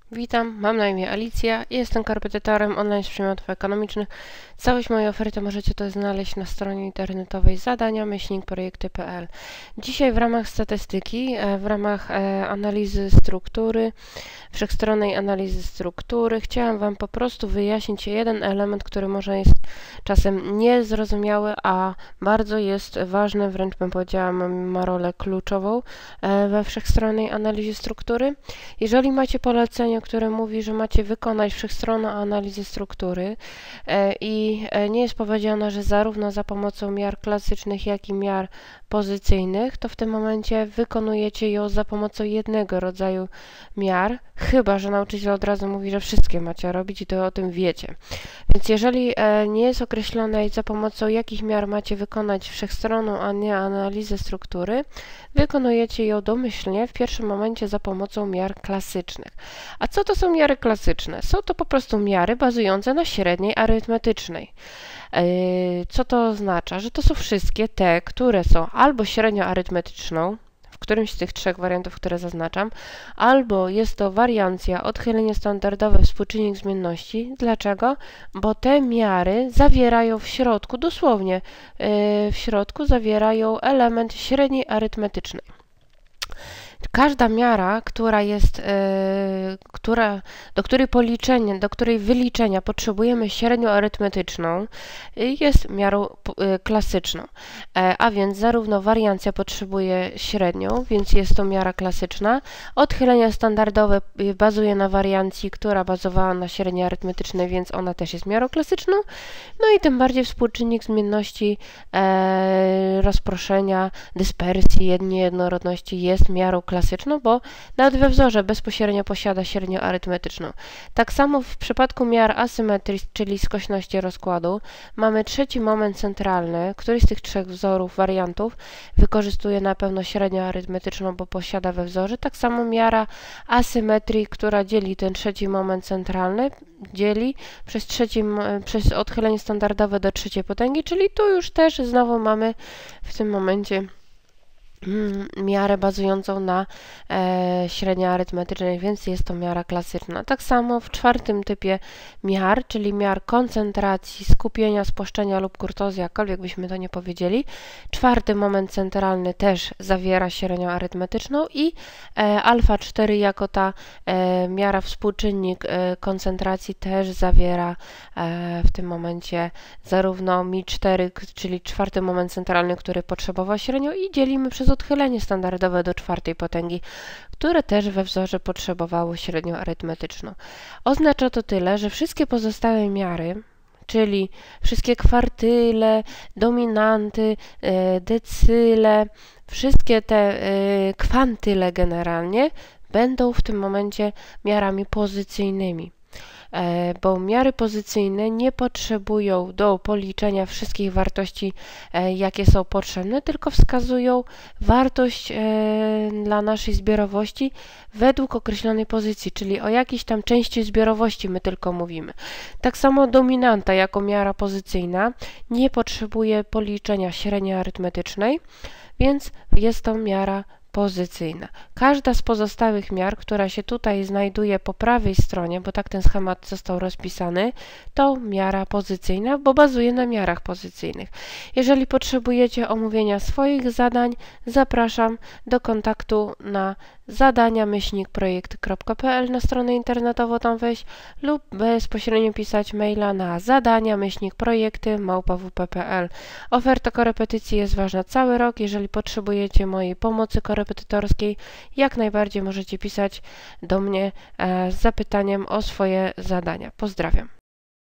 Witam, mam na imię Alicja i jestem korepetytorem online z przedmiotów ekonomicznych. Całość mojej oferty możecie to znaleźć na stronie internetowej zadania-projekty.pl. Dzisiaj w ramach statystyki, w ramach analizy struktury, wszechstronnej analizy struktury, chciałam Wam po prostu wyjaśnić jeden element, który może jest czasem niezrozumiały, a bardzo jest ważny, wręcz bym powiedziała, ma rolę kluczową we wszechstronnej analizie struktury. Jeżeli macie polecenie, które mówi, że macie wykonać wszechstronną analizę struktury i nie jest powiedziane, że zarówno za pomocą miar klasycznych, jak i miar pozycyjnych, to w tym momencie wykonujecie ją za pomocą jednego rodzaju miar, chyba że nauczyciel od razu mówi, że wszystkie macie robić i to o tym wiecie. Więc jeżeli nie jest określone, za pomocą jakich miar macie wykonać wszechstronną analizę struktury, wykonujecie ją domyślnie w pierwszym momencie za pomocą miar klasycznych. A co to są miary klasyczne? Są to po prostu miary bazujące na średniej arytmetycznej. Co to oznacza? Że to są wszystkie te, które są albo średnią arytmetyczną, w którymś z tych trzech wariantów, które zaznaczam, albo jest to wariancja, odchylenie standardowe, współczynnik zmienności. Dlaczego? Bo te miary zawierają w środku, dosłownie w środku zawierają element średniej arytmetycznej. Każda miara, do której wyliczenia potrzebujemy średnią arytmetyczną, jest miarą klasyczną. A więc zarówno wariancja potrzebuje średnią, więc jest to miara klasyczna. Odchylenie standardowe bazuje na wariancji, która bazowała na średniej arytmetycznej, więc ona też jest miarą klasyczną. No i tym bardziej współczynnik zmienności, rozproszenia, dyspersji, niejednorodności jest miarą klasyczną, bo nawet we wzorze bezpośrednio posiada średnią arytmetyczną. Tak samo w przypadku miar asymetrii, czyli skośności rozkładu, mamy trzeci moment centralny, który z tych trzech wzorów, wariantów wykorzystuje na pewno średnią arytmetyczną, bo posiada we wzorze. Tak samo miara asymetrii, która dzieli ten trzeci moment centralny, dzieli przez odchylenie standardowe do trzeciej potęgi, czyli tu już też znowu mamy w tym momencie miarę bazującą na średniej arytmetycznej, więc jest to miara klasyczna. Tak samo w czwartym typie miar, czyli miar koncentracji, skupienia, spłaszczenia lub kurtozji, jakkolwiek byśmy to nie powiedzieli. Czwarty moment centralny też zawiera średnią arytmetyczną i alfa 4 jako ta miara współczynnik koncentracji też zawiera w tym momencie zarówno Mi4, czyli czwarty moment centralny, który potrzebował średnią, i dzielimy przez odchylenie standardowe do czwartej potęgi, które też we wzorze potrzebowało średnią arytmetyczną. Oznacza to tyle, że wszystkie pozostałe miary, czyli wszystkie kwartyle, dominanty, decyle, wszystkie te kwantyle generalnie będą w tym momencie miarami pozycyjnymi, bo miary pozycyjne nie potrzebują do policzenia wszystkich wartości, jakie są potrzebne, tylko wskazują wartość dla naszej zbiorowości według określonej pozycji, czyli o jakiejś tam części zbiorowości my tylko mówimy. Tak samo dominanta jako miara pozycyjna nie potrzebuje policzenia średniej arytmetycznej, więc jest to miara pozycyjna. Każda z pozostałych miar, która się tutaj znajduje po prawej stronie, bo tak ten schemat został rozpisany, to miara pozycyjna, bo bazuje na miarach pozycyjnych. Jeżeli potrzebujecie omówienia swoich zadań, zapraszam do kontaktu na zadania-projekty.pl, na stronę internetową tam wejść, lub bezpośrednio pisać maila na zadania-projekty@wp.pl. Oferta korepetycji jest ważna cały rok. Jeżeli potrzebujecie mojej pomocy korepetytorskiej, jak najbardziej możecie pisać do mnie z zapytaniem o swoje zadania. Pozdrawiam.